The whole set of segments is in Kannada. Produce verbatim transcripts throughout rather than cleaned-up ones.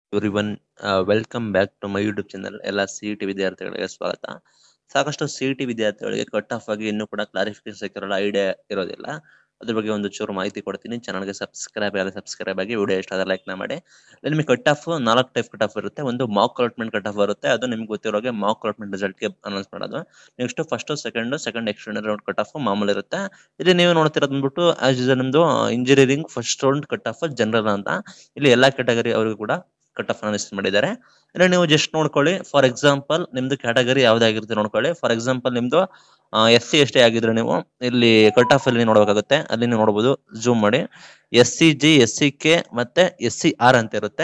Everyone welcome back to my YouTube channel. ಎಲ್ಲ ಸಿ ಇ ಟಿ ವಿದ್ಯಾರ್ಥಿಗಳಿಗೆ ಸ್ವಾಗತ. ಸಾಕಷ್ಟು ಸಿ ಇ ಟಿ ವಿದ್ಯಾರ್ಥಿಗಳಿಗೆ ಕಟ್ ಆಫ್ ಆಗಿ ಇನ್ನೂ ಕೂಡ ಕ್ಲಾರಿಫಿಕೇಶನ್ ಸಿಕ್ಕಿರಲ್ಲ, ಐಡಿಯಾ ಇರೋದಿಲ್ಲ. ಅದ್ರ ಬಗ್ಗೆ ಒಂದು ಚೂರು ಮಾಹಿತಿ ಕೊಡ್ತೀನಿ. ಚಾನಲ್ಗೆ ಸಬ್ಸ್ಕ್ರೈಬ್ ಆಗಲ್ಲ ಸಬ್ಸ್ಕ್ರೈಬ್ ಆಗಿ, ವಿಡಿಯೋ ಇಷ್ಟ ಆದರೆ ಲೈಕ್ ಮಾಡಿ. ನಿಮಗೆ ಕಟ್ ಆಫ್ ನಾಲ್ಕು ಟೈಪ್ ಕಟ್ ಆಫ್ ಇರುತ್ತೆ. ಒಂದು ಮಾಕ್ ಅಲಾಟ್ಮೆಂಟ್ ಕಟ್ ಆಫ್ ಬರುತ್ತೆ, ಅದು ನಿಮ್ಗೆ ಗೊತ್ತಿರೋಗೆ ಮಾಕ್ ಅಲಾಟ್ಮೆಂಟ್ ರಿಸಲ್ಟ್ಗೆ ಅನೌನ್ಸ್ ಮಾಡೋದು. Next first second second extended round cut off ಮಾಮೂಲಿ ಇರುತ್ತೆ. ಇಲ್ಲಿ ನೀವು ನೋಡ್ತಿರೋದು ಬಂದ್ಬಿಟ್ಟು ಆಸ್ ಯೂಶುವಲ್ ನಿಮ್ದು engineering first round cut off general ಅಂತ. ಇಲ್ಲಿ ಎಲ್ಲಾ ಕ್ಯಾಟಗರಿ ಅವರಿಗೂ ಕೂಡ ಕಟ್ ಆಫ್ ಅನೌನ್ಸ್ ಮಾಡಿದ್ದಾರೆ. ಇಲ್ಲ ನೀವು ಜಸ್ಟ್ ನೋಡ್ಕೊಳ್ಳಿ, ಫಾರ್ ಎಕ್ಸಾಂಪಲ್ ನಿಮ್ದು ಕ್ಯಾಟಗರಿ ಯಾವ್ದಾಗಿರುತ್ತೆ ನೋಡ್ಕೊಳ್ಳಿ. ಫಾರ್ ಎಕ್ಸಾಂಪಲ್ ನಿಮ್ದು ಎಸ್ ಸಿ ಎಸ್ ಟಿ ಆಗಿದ್ರೆ ನೀವು ಇಲ್ಲಿ ಕಟ್ ಆಫ್ ಅಲ್ಲಿ ನೋಡ್ಬೇಕಾಗುತ್ತೆ. ಅಲ್ಲಿ ನೀವು ನೋಡಬಹುದು, ಜೂಮ್ ಮಾಡಿ. S C G, S C K ಮತ್ತೆ ಎಸ್ ಸಿ ಆರ್ ಅಂತ ಇರುತ್ತೆ.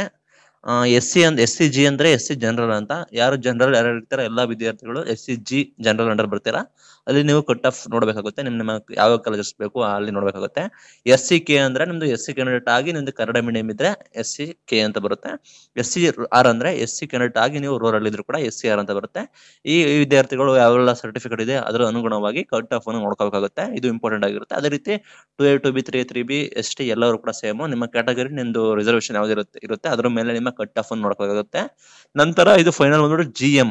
ಎಸ್ ಸಿ ಅಂದ್ ಎಸ್ ಸಿ ಜಿ ಅಂದ್ರೆ ಎಸ್ ಸಿ ಜನರಲ್ ಅಂತ. ಯಾರು ಜನರಲ್ ಯಾರು ಇರ್ತಾರೆ ಎಲ್ಲಾ ವಿದ್ಯಾರ್ಥಿಗಳು S C G general under ಬರ್ತೀರಾ. ಅಲ್ಲಿ ನೀವು ಕಟ್ ಆಫ್ ನೋಡ್ಬೇಕಾಗುತ್ತೆ. ನಿಮ್ ನಿಮ್ಮ ಯಾವ ಕಾಲೇಜಸ್ ಬೇಕು ಅಲ್ಲಿ ನೋಡ್ಬೇಕಾಗುತ್ತೆ. ಎಸ್ ಸಿ ಕೆ ಅಂದ್ರೆ ನಿಮ್ದು ಎಸ್ ಸಿ ಕ್ಯಾಂಡಿಡೇಟ್ ಆಗಿ ನಿಮ್ದು ಕನ್ನಡ ಮೀಡಿಯಂ ಇದ್ರೆ ಎಸ್ ಸಿ ಕೆ ಅಂತ ಬರುತ್ತೆ. ಎಸ್ ಸಿ ಆರ್ ಅಂದ್ರೆ ಎಸ್ ಸಿ ಕ್ಯಾಂಡಿಡೇಟ್ ಆಗಿ ನೀವು ರೂರಲ್ ಇದ್ರು ಕೂಡ ಎಸ್ ಸಿ ಆರ್ ಅಂತ ಬರುತ್ತೆ. ಈ ವಿದ್ಯಾರ್ಥಿಗಳು ಯಾವೆಲ್ಲ ಸರ್ಟಿಫಿಕೇಟ್ ಇದೆ ಅದರ ಅನುಗುಣವಾಗಿ ಕಟ್ ಆಫ್ ಅನ್ನು ನೋಡ್ಕೋಬೇಕಾಗುತ್ತೆ. ಇದು ಇಂಪಾರ್ಟೆಂಟ್ ಆಗಿರುತ್ತೆ. ಅದೇ ರೀತಿ two A two B three three B S T ಎಲ್ಲರೂ ಕೂಡ ಸೇಮ್. ನಿಮ್ಮ ಕ್ಯಾಟಗರಿ ನಿಮ್ದು ರಿಸರ್ವೇಶನ್ ಯಾವ್ದು ಇರುತ್ತೆ ಇರುತ್ತೆ ಅದ್ರ ಮೇಲೆ ನಿಮ್ಮ ಕಟ್ ಆಫ್ ಅನ್ನು ನೋಡ್ಕೋಬೇಕಾಗುತ್ತೆ. ನಂತರ ಇದು ಫೈನಲ್ ಬಂದ್ಬಿಟ್ಟು ಜಿ ಎಂ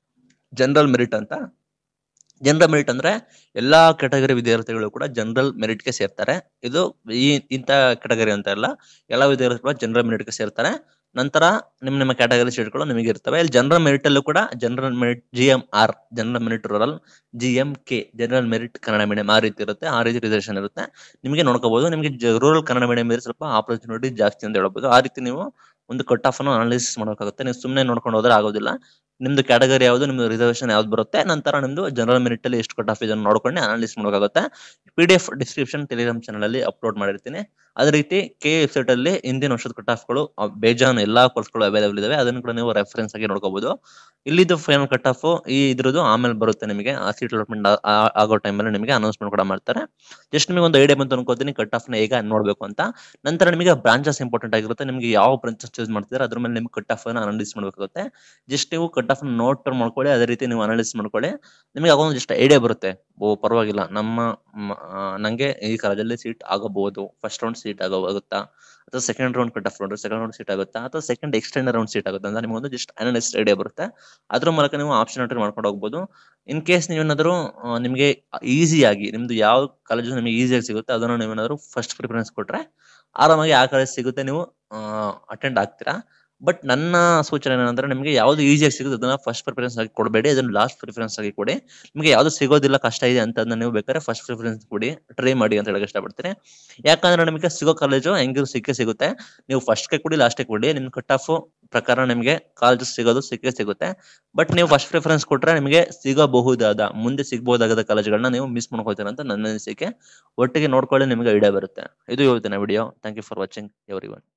ಜನರಲ್ ಮೆರಿಟ್ ಅಂತ. ಜನರಲ್ ಮೆರಿಟ್ ಅಂದ್ರೆ ಎಲ್ಲಾ ಕ್ಯಾಟಗರಿ ವಿದ್ಯಾರ್ಥಿಗಳು ಕೂಡ ಜನರಲ್ ಮೆರಿಟ್ಗೆ ಸೇರ್ತಾರೆ. ಇದು ಈ ಇಂಥ ಕ್ಯಾಟಗರಿ ಅಂತ ಎಲ್ಲ ಎಲ್ಲಾ ವಿದ್ಯಾರ್ಥಿಗಳು ಜನರಲ್ ಮೆರಿಟ್ಗೆ ಸೇರ್ತಾರೆ. ನಂತರ ನಿಮ್ ನಿಮ್ಮ ಕ್ಯಾಟಗರಿ ಸೀಟ್ಗಳು ನಿಮಗೆ ಇರ್ತವೆ. ಇಲ್ಲಿ ಜನರಲ್ ಮೆರಿಟ್ ಅಲ್ಲೂ ಕೂಡ general merit G M R general merit rural, G M K general merit Kannada medium ಆ ರೀತಿ ಇರುತ್ತೆ. ಆ ರೀತಿ ರಿಸರ್ವೇಶನ್ ಇರುತ್ತೆ. ನಿಮಗೆ ನೋಡ್ಕೋಬಹುದು. ನಿಮಗೆ ರೂರಲ್ ಕನ್ನಡ ಮೀಡಿಯಂ ಇದ್ರೆ ಸ್ವಲ್ಪ ಆಪರ್ಚುನಿಟಿ ಜಾಸ್ತಿ ಅಂತ ಹೇಳ್ಬೋದು. ಆ ರೀತಿ ನೀವು ಒಂದು ಕಟ್ ಆಫ್ ಅನ್ನು ಅನಾಲಿಸಿಸ್ ಮಾಡಬೇಕಾಗುತ್ತೆ. ನೀವು ಸುಮ್ಮನೆ ನೋಡ್ಕೊಂಡು ಹೋದ್ರೆ ಆಗೋದಿಲ್ಲ. ನಿಮ್ದು ಕ್ಯಾಟಗರಿ ಯಾವುದು, ನಿಮ್ದು ರಿಸರ್ವೇಶನ್ ಯಾವ್ದು ಬರುತ್ತೆ, ನಂತರ ನಿಮ್ದು ಜನರಲ್ ಮೆರಿಟ್ ಅಲ್ಲಿ ಎಷ್ಟು ಕಟ್ ಆಫ್ ಇದನ್ನು ನೋಡ್ಕೊಂಡು ಅನಾಲಿಸಿಸ್ ಮಾಡಬೇಕಾಗುತ್ತೆ. P D F description Telegram channel ಅಲ್ಲಿ ಅಪ್ಲೋಡ್ ಮಾಡಿರ್ತೀನಿ. ಅದೇ ರೀತಿ ಕೆ ವೆಬ್ಸೈಟ್ ಅಲ್ಲಿ ಹಿಂದಿನ ವರ್ಷದ ಕಟ್ ಆಫ್ಗಳು ಬೇಜಾನ್ ಎಲ್ಲಾ ಕೋರ್ಸ್ಗಳು ಅವೈಲೇಬಲ್ ಇದಾವೆ. ಅದನ್ನು ಕೂಡ ನೀವು ರೆಫರೆನ್ಸ್ ಆಗಿ ನೋಡ್ಕೋಬಹುದು. ಇಲ್ಲಿದ್ದು ಫೈನಲ್ ಕಟ್ ಆಫ್ ಈ ಇದ್ರದ್ದು ಆಮೇಲೆ ಬರುತ್ತೆ. ನಿಮಗೆ ಆ ಸೀಟ್ ಅಲಾಟ್ಮೆಂಟ್ ಆಗೋ ಟೈಮಲ್ಲಿ ನಿಮಗೆ ಅನೌನ್ಸ್ಮೆಂಟ್ ಕೂಡ ಮಾಡ್ತಾರೆ. ಜಸ್ಟ್ ನಿಮಗೆ ಒಂದು ಐಡಿಯಾ ಬಂತು ಅನ್ಕೋತೀನಿ ಕಟ್ ಆಫ್ ನ ಹೇಗೆ ನೋಡ್ಬೇಕು ಅಂತ. ನಂತರ ನಿಮಗೆ ಬ್ರಾಂಚಸ್ ಇಂಪಾರ್ಟೆಂಟ್ ಆಗಿರುತ್ತೆ. ನಿಮಗೆ ಯಾವ ಬ್ರಾಂಚಸ್ ಚೂಸ್ ಮಾಡ್ತಿದ್ರೆ ಅದ್ರ ಮೇಲೆ ನಿಮ್ಗೆ ಕಟ್ ಆಫ್ ಅನ್ನು ಅನಾಲಿಸ್ ಮಾಡಬೇಕಾಗುತ್ತೆ. ಜಸ್ಟ್ ನೀವು ಕಟ್ ಆಫ್ ನೋಟ್ ಮಾಡ್ಕೊಳ್ಳಿ. ಅದೇ ರೀತಿ ನೀವು ಅನಾಲಿಸ್ ಮಾಡ್ಕೊಳ್ಳಿ. ನಿಮಗೆ ಆಗೊಂದು ಜಸ್ಟ್ ಐಡಿಯಾ ಬರುತ್ತೆ. ಓ ಪರವಾಗಿಲ್ಲ, ನಮ್ಮ ನಂಗೆ ಈ ಕಾಲೇಜಲ್ಲಿ ಸೀಟ್ ಆಗಬಹುದು, ಫಸ್ಟ್ ರೌಂಡ್ ಸೀಟ್ ಆಗೋಗುತ್ತಾ, ಅಥವಾ second round cut off round second round seat ಆಗುತ್ತಾ, ಅಥವಾ ಸೆಕೆಂಡ್ ಎಕ್ಸ್ಟೆಂಡ್ ರೌಂಡ್ ಸೀಟ್ ಆಗುತ್ತೆ ಅಂತ ನಿಮಗೆ ಒಂದು ಜಸ್ಟ್ ಅನಾಲಿಸ್ ಐಡಿಯಾ ಬರುತ್ತೆ. ಅದ್ರ ಮೂಲಕ ನೀವು ಆಪ್ಷನ್ ಎಂಟ್ರಿ ಮಾಡ್ಕೊಂಡು ಹೋಗ್ಬೋದು. ಇನ್ ಕೇಸ್ ನೀವೇನಾದ್ರು ನಿಮಗೆ ಈಸಿಯಾಗಿ ನಿಮ್ದು ಯಾವ ಕಾಲೇಜು ನಿಮಗೆ ಈಸಿಯಾಗಿ ಸಿಗುತ್ತೆ ಅದನ್ನು ನೀವೇನಾದ್ರು ಫಸ್ಟ್ ಪ್ರಿಫರೆನ್ಸ್ ಕೊಟ್ರೆ ಆರಾಮಾಗಿ ಆ ಕಾಲೇಜ್ ಸಿಗುತ್ತೆ, ನೀವು ಅಟೆಂಡ್ ಆಗ್ತೀರಾ. ಬಟ್ ನನ್ನ ಸೂಚನೆ ಏನಂದ್ರೆ ನಿಮಗೆ ಯಾವ್ದು ಈಸಿಯಾಗಿ ಸಿಗುತ್ತೆ ಅದನ್ನ ಫಸ್ಟ್ ಪ್ರಿಫರೆನ್ಸ್ ಆಗಿ ಕೊಡಬೇಡಿ, ಅದನ್ನ ಲಾಸ್ಟ್ ಪ್ರಿಫರೆನ್ಸ್ ಆಗಿ ಕೊಡಿ. ನಿಮಗೆ ಯಾವ್ದು ಸಿಗೋದಿಲ್ಲ, ಕಷ್ಟ ಇದೆ ಅಂತ ನೀವು ಬೇಕಾದ್ರೆ ಫಸ್ಟ್ ಪ್ರಿಫರೆನ್ಸ್ ಕೊಡಿ, ಟ್ರೈ ಮಾಡಿ ಅಂತ ಹೇಳಕ್ ಇಷ್ಟಪಡ್ತೀನಿ. ಯಾಕಂದ್ರೆ ನಿಮಗೆ ಸಿಗೋ ಕಾಲೇಜು ಹೆಂಗಿರು ಸಿಕ್ಕೇ ಸಿಗುತ್ತೆ. ನೀವು ಫಸ್ಟ್ಗೆ ಕೊಡಿ ಲಾಸ್ಟ್ಗೆ ಕೊಡಿ, ನಿಮ್ ಕಟ್ ಆಫ್ ಪ್ರಕಾರ ನಿಮಗೆ ಕಾಲೇಜ್ ಸಿಗೋದು ಸಿಕ್ಕೇ ಸಿಗುತ್ತೆ. ಬಟ್ ನೀವು ಫಸ್ಟ್ ಪ್ರಿಫರೆನ್ಸ್ ಕೊಟ್ರೆ ನಿಮಗೆ ಸಿಗಬಹುದಾದ ಮುಂದೆ ಸಿಗಬಹುದಾದ ಕಾಲೇಜ್ಗಳನ್ನ ನೀವು ಮಿಸ್ ಮಾಡ್ಕೊಳ್ತೀರ ಅಂತ ನನ್ನ ಅನಿಸಿಕೆ. ಒಟ್ಟಿಗೆ ನೋಡ್ಕೊಳ್ಳಿ, ನಿಮಗೆ ಐಡಿಯಾ ಬರುತ್ತೆ. ಇದು ಇವತ್ತಿನ video. Thank you for watching everyone.